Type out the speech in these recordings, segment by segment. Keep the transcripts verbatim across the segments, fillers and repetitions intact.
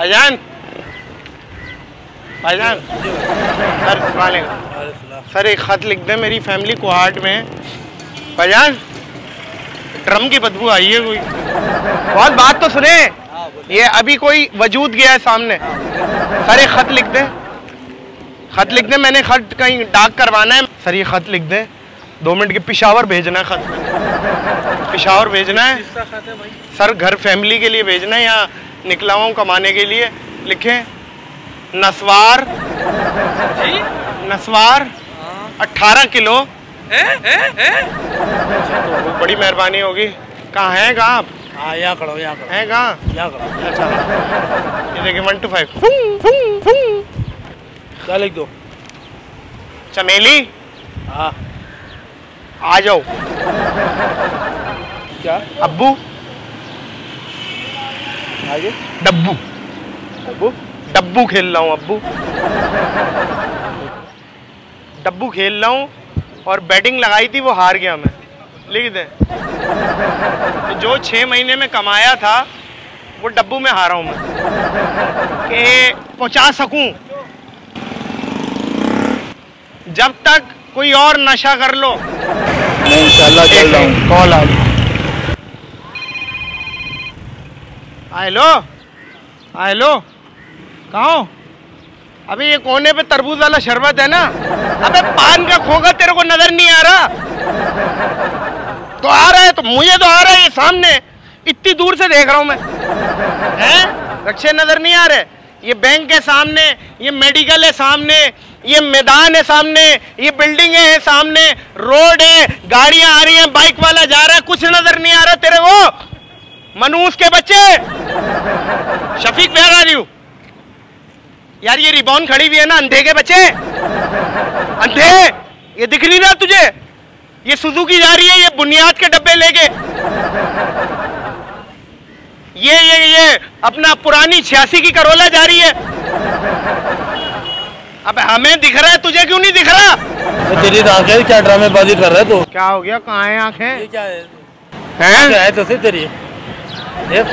भाईजान भाईजान सर वालेकुम सर एक ख़त लिख दे, मेरी फैमिली कोहाट में है। भाईजान ड्रम की बदबू आई है कोई। बहुत बात तो सुने, ये अभी कोई वजूद गया है सामने। सर एक ख़त लिख दे, ख़त लिख दे, मैंने ख़त कहीं डाक करवाना है। सर ये ख़त लिख दे, दो मिनट के पिशावर भेजना है ख़त, पिशावर भेजना है। सर घर फैमिली के लिए भेजना है या निकला हूँ कमाने के लिए। लिखे नस्वार नस्वार अट्ठारह किलो। है है है तो बड़ी मेहरबानी होगी। कहाँ हैं कहाँ आप? हाँ यहाँ खड़ो यहाँ खड़ो हैं कहाँ? यहाँ खड़ो। अच्छा ये देखिए वन टू फाइव। क्या लिख दो? चमेली। हाँ आ जाओ। क्या? अब्बू आगे डब्बू अब्बू डब्बू खेल रहा हूँ अब्बू डब्बू खेल रहा हूँ और बैटिंग लगाई थी वो हार गया मैं। लिख दे तो जो छः महीने में कमाया था वो डब्बू में हारा हूँ मैं कि पहुँचा सकूँ। जब तक कोई और नशा कर लो। मैं इंशाल्लाह चल रहा हूँ। कॉल आ गई। हेलो हेलो कहाँ हो? अबे ये कोने पे तरबूज वाला शरबत है ना? अबे पान का खोगा तेरे को नजर नहीं आ रहा? तो आ रहा है, तो मुझे तो आ रहा है ये सामने, इतनी दूर से देख रहा हूँ मैं। हैं? रक्षे नजर नहीं आ रहे? ये बैंक है सामने, ये मेडिकल है सामने, ये मैदान है सामने, ये बिल्डिंगें हैं सामने, रोड है, गाड़ियां आ रही हैं, बाइक वाला जा रहा है, कुछ नजर नहीं आ रहा तेरे को? मनूस के बच्चे, शफीक वेयर आर यू? यार ये रिबॉन खड़ी हुई है ना, अंधे के बच्चे, अंधे, ये दिख नहीं रहा तुझे? ये सुजुकी जा रही है, ये बुनियाद के डब्बे लेके, ये ये ये अपना पुरानी छियासी की करोला जा रही है। अब हमें दिख रहा है, तुझे क्यों नहीं दिख रहा? तो तेरी आंखें क्या ड्रामेबाजी कर रहे तो? क्या हो गया? कहाँ है आंखें? ये क्या है? हैं? क्या है तो से तेरी? देख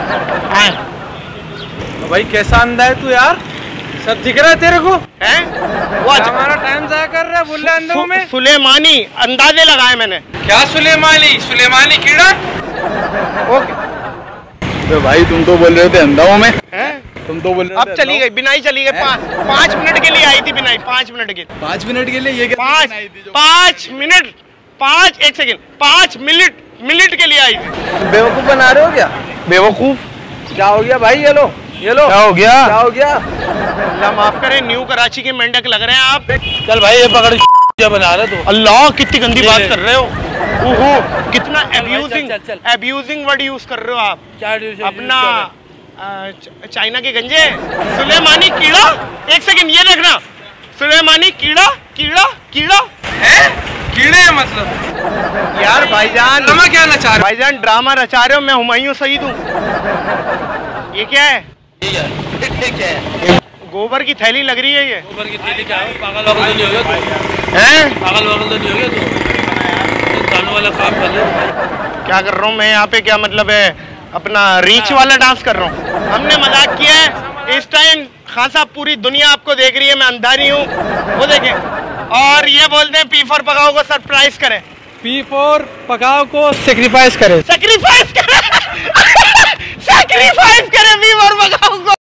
भाई कैसा अंधा है तू यार, सब दिख रहा है तेरे को? हैं? वो अच्छा हमारा टाइम जाया कर रहा है बुल्ले अंधों में। सुलेमानी अंदाजे लगाए मैंने। क्या सुलेमानी? सुलेमानी कीड़ा? ओके तो भाई तुम तो बोल रहे थे अंधाओं में। हैं? तुम तो बोल रहे अब चली गई बिनाई, चली गई। पा, पाँच मिनट के लिए आई थी बिनाई, पाँच मिनट के लिए। पाँच मिनट के लिए ये क्या? पाँच पाँच मिनट पाँच एक सेकंड पाँच मिनट मिनट के लिए आई थी। बेवकूफ बना रहे हो क्या? बेवकूफ क्या हो गया भाई? ये लो ये लो। क्या हो गया? क्या हो गया? अल्लाह माफ करे, न्यू कराची के मेंढक लग रहे हैं आप। चल भाई ये पकड़ क्या बना रहे तो? अल्लाह कितनी गंदी बात कर रहे हो। ओहो कितना एब्यूजिंग एब्यूजिंग वर्ड यूज कर रहे हो आप। क्या अपना चाइना के गंजे। सुलेमानी कीड़ा, एक सेकंड ये देखना, सुलेमानी कीड़ा कीड़ा कीड़ा है? कीड़े है मतलब? यार भाईजान ड्रामा क्या नचा रहे? भाईजान ड्रामा रचा रहे हो, मैं हुमायूं सईद हूँ। ये क्या है? ये क्या है? गोबर की थैली लग रही है ये। गोबर की थैली क्या है? पागल वागल तो नहीं हो गया तू? हैं? पागल वागल तो नहीं हो गया तू? कानों वाला काम कर ले भाई। क्या कर रहा हूँ मैं यहाँ पे? क्या मतलब है? अपना रीच वाला डांस कर रहा हूँ। हमने मजाक किया है। इस टाइम खान साहब पूरी दुनिया आपको देख रही है, मैं अंधा नहीं हूँ, वो देखें। और ये बोलते हैं पी फॉर पकाओ को सरप्राइज करें। पी फॉर पकाओ को सेक्रीफाइस करें। सेक्रीफाइस करें सेक्रीफाइस करें पी फॉर पकाओ।